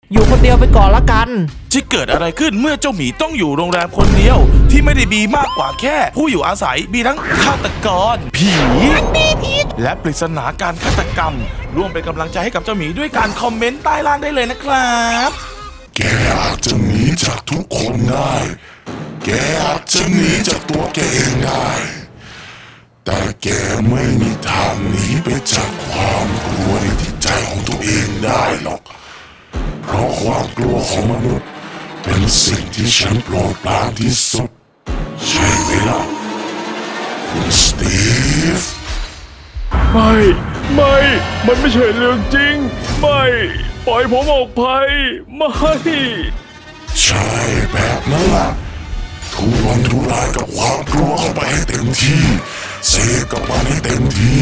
อยู่คนเดียวไปก่อนละกันจะเกิดอะไรขึ้นเมื่อเจ้าหมีต้องอยู่โรงแรมคนเดียวที่ไม่ได้มีมากกว่าแค่ผู้อยู่อาศัยมีทั้งฆาตกรผีและปริศนาการฆาตกรรมร่วมเป็นกำลังใจให้กับเจ้าหมีด้วยการคอมเมนต์ใต้ล่างได้เลยนะครับแกอาจจะหนีจากทุกคนได้แกอาจจะหนีจากตัวแกเองได้แต่แกไม่มีทางหนีไปจากความกลัวในจิตใจของตัวเองได้หรอกเพราะความกลัวของมนุษย์เป็นสิ่งที่ฉันโปรดปรานที่สุดใช่ไหมล่ะคุณสตีฟไม่มันไม่ใช่เรื่องจริงไม่ปล่อยผมออกไปไม่ใช่แบบนั้นล่ะทุรนทุรายกับความกลัวเข้าไปให้เต็มที่เสกกับมันให้เต็มที่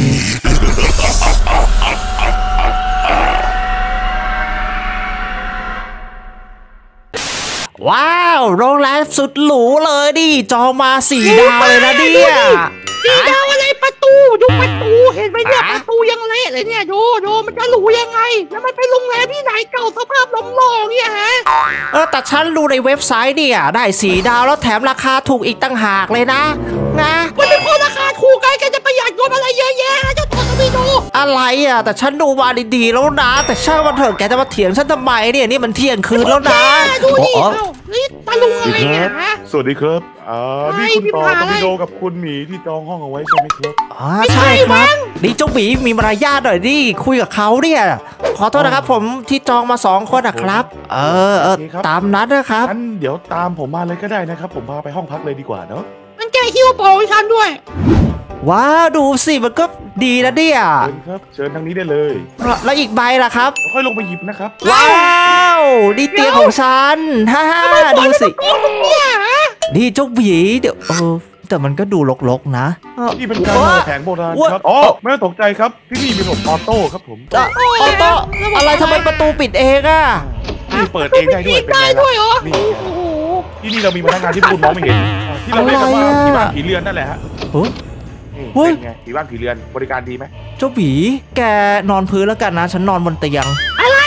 ว้าวโรงแรมสุดหรูเลยดิจองมา4 ดาวเลยนะเนี่ย 4 ดาวอะไรประตูดูประตูเห็นไหมเนี่ยประตูยังเละเลยเนี่ยดูมันจะหรูยังไงแล้วมันเป็นโรงแรมที่ไหนเก่าสภาพล้มลองเนี่ยฮะแต่ฉันดูในเว็บไซต์เนี่ยได้4 ดาวแล้วแถมราคาถูกอีกตั้งหากเลยนะมันเป็นเพราะราคาถูกไงแกจะประหยัดงบอะไรเยอะแยะเจ้าตัวไม่ดูอะไรแต่ฉันดูมาดีๆแล้วนะแต่ช่างมันเถอะแกจะมาเถียงฉันทำไมเนี่ยนี่มันเที่ยงคืนแล้วนะดูดินี่ตะลุงอะไรเนี่ยฮะสวัสดีครับนี่คุณต่อตบิโดกับคุณหมีที่จองห้องเอาไว้ใช่ไหมครับใช่ครับนี่เจ้าหมีมีมารยาทหน่อยดิคุยกับเขาเนี่ยขอโทษนะครับผมที่จองมา2 คนนะครับตามนัดนะครับงั้นเดี๋ยวตามผมมาเลยก็ได้นะครับผมพาไปห้องพักเลยดีกว่าเนาะมันแกคิวโปรให้ฉันด้วยว้าวดูสิมันก็ดีนะเนี่ยเชิญครับเชิญทางนี้ได้เลยแล้วอีกใบล่ะครับค่อยลงไปหยิบนะครับว้าวนี่เตียงของฉันฮ่าดูสินี่เจ้าหมีเดี๋ยวแต่มันก็ดูรกๆนะนี่เป็นการแผนโบราณครับไม่ต้องตกใจครับที่นี่มีระบบออโต้ครับผมออโต้อะไรทำไมประตูปิดเองนี่เปิดเองได้ด้วยเป็นไงล่ะที่นี่เรามีพนักงานที่คุณมองไม่เห็นที่เราเรียกว่าผีบ้านผีเรือนนั่นแหละฮะเป็นไงผีบ้านผีเรือนบริการดีไหมเจ้าหมีแกนอนพื้นแล้วกันนะฉันนอนบนเตียงอะไร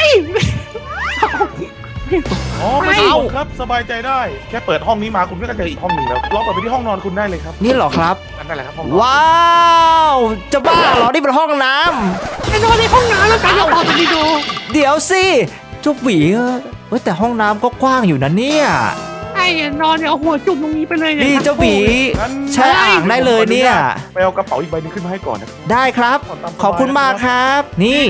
ไม่เอาครับสบายใจได้แค่เปิดห้องนี้มาคุณก็จะเจออีกห้องหนึ่งแล้วล็อกไปที่ห้องนอนคุณได้เลยครับนี่เหรอครับนั่นแหละครับห้องว้าวจะบ้าเหรอนี่เป็นห้องน้ำไปนอนในห้องน้ำแล้วกันเราต่อไปดูเดี๋ยวสิเจ้าหมีแต่ห้องน้ำก็กว้างอยู่นะเนี่ยไอ้นอนเนี่ยเอาหัวจุ่มตรงนี้ไปเลยนี่เจ้าหมีแช่อ่างได้เลยเนี่ยไปเอากระเป๋าอีกใบนึงขึ้นมาให้ก่อนนะได้ครับขอบคุณมากครับนี่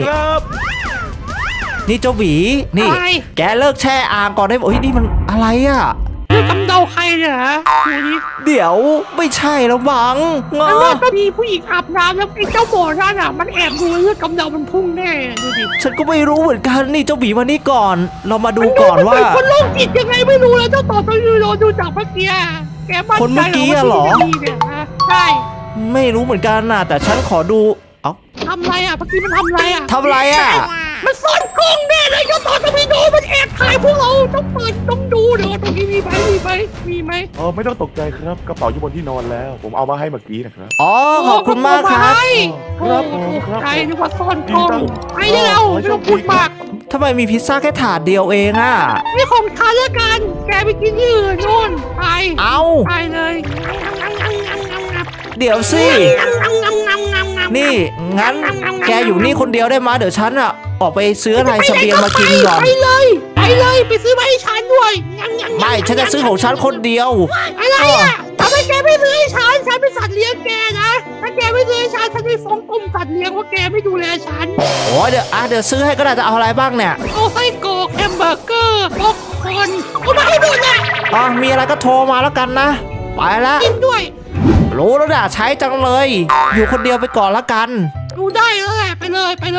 เจ้าหมีนี่แกเลิกแช่อ่างก่อนได้โอ้ยนี่มันอะไรกำเดาใครเนี่ยเดี๋ยวไม่ใช่แล้วมั้งก็มีผู้หญิงอาบน้ำแล้วไอ้เจ้าหมอนั่นมันแอบดูเลือดกำเดามันพุ่งแน่ดูดิฉันก็ไม่รู้เหมือนกันนี่เจ้าหมีมานี่ก่อนเรามาดูก่อนว่าคนโรคจิตยังไงไม่รู้แล้วเจ้าต่อต้องดูจากเมื่อกี้แกบ้านคนเมื่อกี้เหรอใช่ไม่รู้เหมือนกันนะแต่ฉันขอดูทำไรเมื่อกี้มันทำไรมันซ่อนกล้องแน่เลยเจ้าต่อต้องไปดูมันแอบถ่ายพวกเราต้องเปิดต้องดูเดี๋ยวตรงนี้มีไหมไม่ต้องตกใจครับกระเป๋าอยู่บนที่นอนแล้วผมเอามาให้เมื่อกี้นะครับขอบคุณมากครับครับผมครับใช่นึกว่าซ่อนกล้องไอ้เดี๋ยวไม่ต้องพูดมากทำไมมีพิซซ่าแค่ถาดเดียวเองนี่ของฉันละกันแกไปกินที่อื่นโน่นไปเลยเดี๋ยวสินี่งั้นแกอยู่นี่คนเดียวได้ไหมเดี๋ยวฉันออกไปซื้ออะไรเสบียงมากินก่อนไปเลยไปซื้อมาให้ฉันด้วยไม่ฉันจะซื้อของฉันคนเดียวอะไรทำไมแกไม่ซื้อให้ฉันเป็นสัตว์เลี้ยงแกนะถ้าแกไม่ซื้อให้ฉันจะฟ้องกรมสัตว์เลี้ยงว่าแกไม่ดูแลฉันโอ้เดี๋ยวซื้อให้ก็ได้จะเอาอะไรบ้างเนี่ยเอาไส้กรอกแฮมเบอร์เกอร์ป๊อปคอร์นเอามาให้หมดเลยมีอะไรก็โทรมาแล้วกันนะไปแล้วกินด้วยรู้แล้วใช้จังเลยอยู่คนเดียวไปก่อนละกันดูได้แล้วแหละไปเลยไป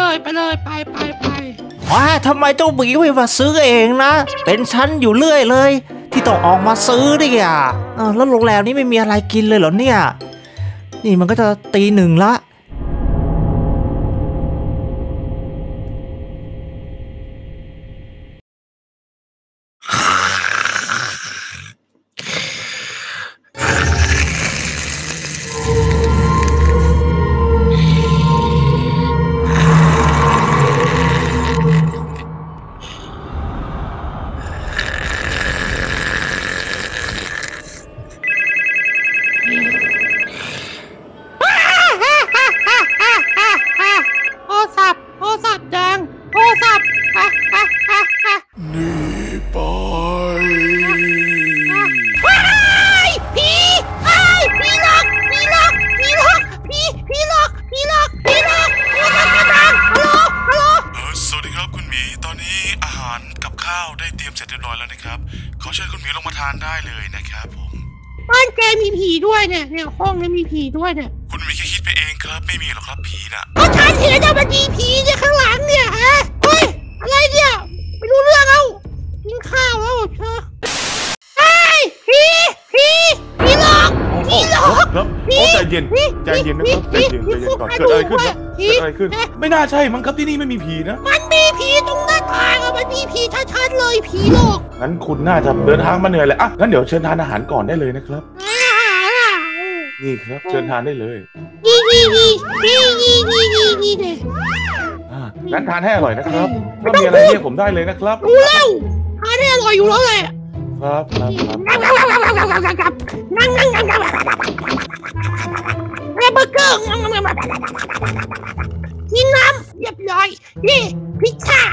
ทำไมเจ้าหมีไม่มาซื้อเองนะเป็นฉันอยู่เรื่อยเลยที่ต้องออกมาซื้อดิแล้วโรงแรมนี้ไม่มีอะไรกินเลยเหรอเนี่ยนี่มันก็จะตี 1ละกับข้าวได้เตรียมเสร็จเรียบร้อยแล้วนะครับขอเชิญคุณหมีลงมาทานได้เลยนะครับผมบ้านแกมีผีด้วยเนี่ยห้องนี้มีผีด้วยเนี่ยคุณหมีแค่คิดไปเองครับไม่มีหรอกครับผีน่ะก็ฉันเห็นมันมีผีเนี่ยข้างหลังเนี่ยฮะเฮ้ยอะไรเนี่ยไม่รู้เรื่องเอากินข้าวแล้วเธอไอ้ผีหลอกครับโอ้ใจเย็นนะครับใจเย็นก่อนเกิดอะไรขึ้นครับเกิดอะไรขึ้นไม่น่าใช่มั้งครับที่นี่ไม่มีผีนะมันมีผีตรงหน้าต่างอะมันมีผีชัดๆเลยผีหลอกงั้นคุณน่าจะเดินทางมาเหนื่อยเลยอ่ะงั้นเดี๋ยวเชิญทานอาหารก่อนได้เลยนะครับนี่ครับเชิญทานได้เลยนี่เลยงั้นทานให้อร่อยนะครับถ้ามีอะไรเรียกผมได้เลยนะครับรู้แล้วทานให้อร่อยอยู่แล้วแหละครับเบอร์เกอร์นี่น้ำเรียบร้อยนี่พิซซ่า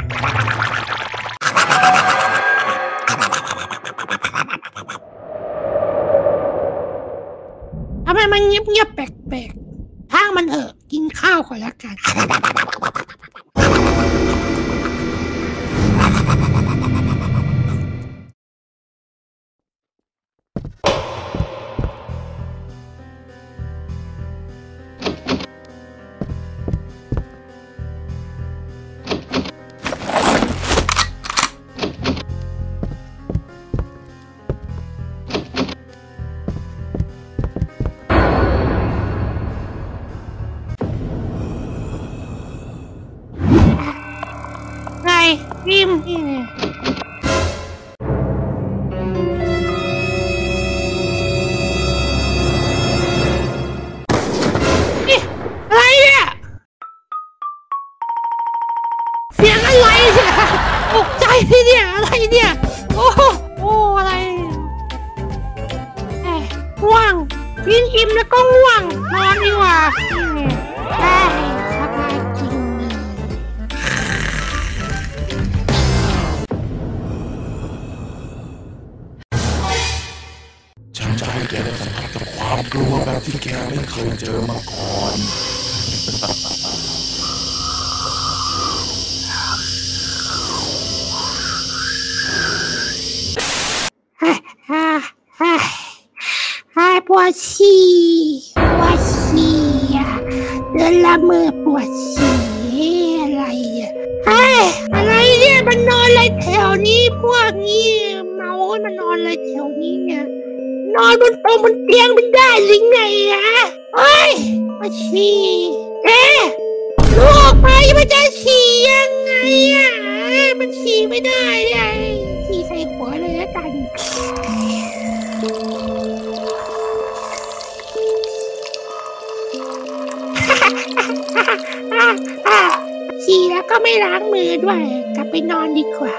ทำไมมันเงียบแปลกๆถ้ามันกินข้าวก่อนละกันพิมนี่อะไรเนี่ยเสียงอะไรเนี่ยตกใจเนี่ยอะไรเนี่ยโอ้อะไรง่วงกินอิ่มแล้วก็ง่วงนอนดีกว่าได้สบายจริงฉันจะให้แกได้สัมผัสกับความกลัวแบบที่แกไม่เคยเจอมาก่อนปวดฉี่เดินละเมอปวดฉี่อะไรอ่ะอะไรเนี่ยมันนอนอะไรแถวนี้พวกนี้เมามันนอนอะไรแถวนี้เนี่ยนอนบนเตียงมันได้หรือไงอะมาฉี่ลูกไปมันจะฉี่ยังไงอะมันฉี่ไม่ได้เลยฉี่ใส่หัวเลยละกันฉี่แล้วก็ไม่ล้างมือด้วยกลับไปนอนดีกว่า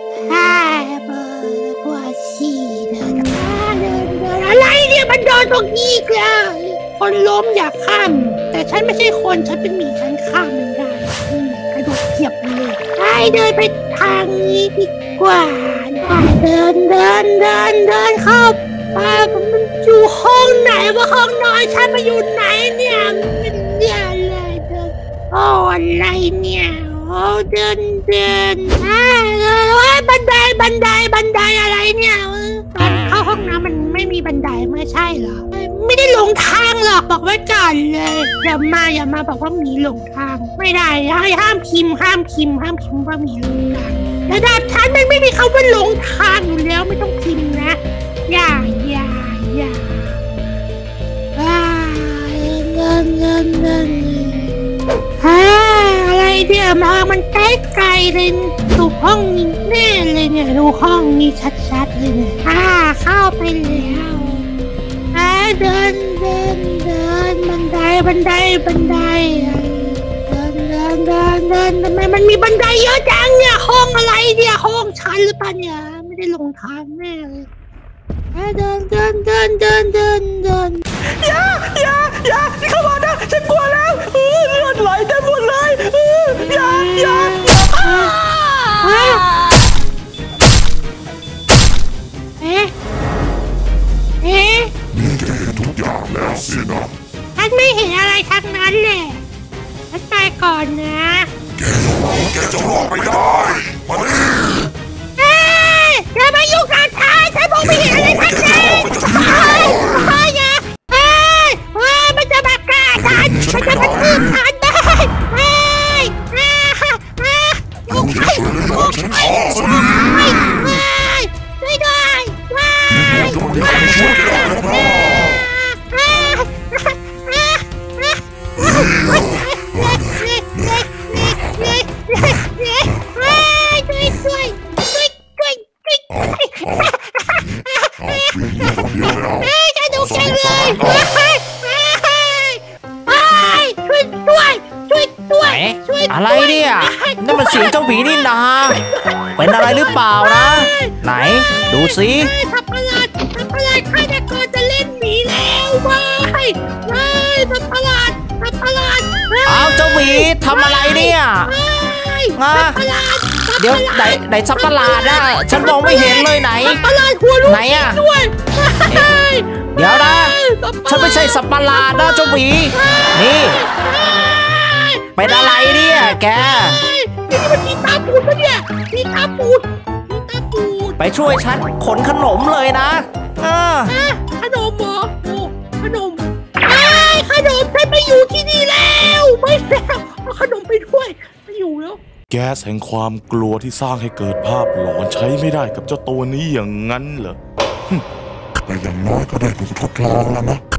ปวดฉี่เดินอะไรเนี่ยมันโดนตรงนี้กแล้วคนล้มอย่าข้ามแต่ฉันไม่ใช่คนฉันเป็นหมีฉันข้ามมันได้กระโดดเหยียบเลยเดินไปทางนี้ดีกว่าเดินเข้าไปมันอยู่ห้องไหนว่าห้องนอนฉันมาอยู่ไหนเนี่ยมันเนี่ยเลยอะไรเนี่ยเดินบันไดอะไรเนี่ยตอนเข้าห้องน้ำมันไม่มีบันไดไม่ใช่เหรอไม่ได้หลงทางหรอกบอกไว้ก่อนเลยอย่ามาบอกว่ามีหลงทางไม่ได้ห้ามพิมพ์ว่ามีหลงทางระดับฉันมันไม่มีคำว่าหลงทางอยู่แล้วไม่ต้องพิมพ์นะอย่าอะไรเนี่ยมันใกล้เลยดูห้องนี้แน่เลยเนี่ยดูห้องนี้ชัดๆเลยเนี่ยเข้าไปแล้วเดินบันไดเดินทำไมมันมีบันไดเยอะจังเนี่ยห้องอะไรเนี่ยห้องชั้นหรือเปล่าเนี่ยไม่ได้ลงทางแน่เลยเดินอย่าเข้ามานะฉันกลัวแล้วเลือดไหลเต็มหมดเลยอย่านี่แกเห็นทุกอย่างแล้วสินะฉันไม่เห็นอะไรทั้งนั้นแหละฉันไปก่อนนะแกจะรอดไม่ได้มาดิไม่เห็นอะไรทั้งนั้นเฮ้ยมันจะมาฆ่าฉันมันจะมาคืบฉันได้ช่วยด้วยอะไรเนี่ยนั่นมันเสียงเจ้าหมีนี่นาเป็นอะไรหรือเปล่านะไหนดูสิสัตว์ประหลาดฆาตกรจะเล่นหมีแล้วว้ายสัตว์ประหลาดอ้าวเจ้าหมีทำอะไรเนี่ยเดี๋ยวไหนสัตว์ประหลาดอะฉันมองไม่เห็นเลยไหนไหนอะเดี๋ยวนะฉันไม่ใช่สัตว์ประหลาดนะเจ้าหมีนี่เป็นอะไรเนี่ยแกนี่มันมีตาปูดปะเนี่ยมีตาปูดไปช่วยฉันขนขนมเลยนะขนมเหรอโอ้ขนมฉันไม่อยู่ที่นี่แล้วไม่แล้วเอาขนมไปด้วยไม่อยู่แล้วแก๊สแห่งความกลัวที่สร้างให้เกิดภาพหลอนใช้ไม่ได้กับเจ้าตัวนี้อย่างนั้นเหรอแต่อย่างน้อยก็ได้ถูกทดลองแล้วนะ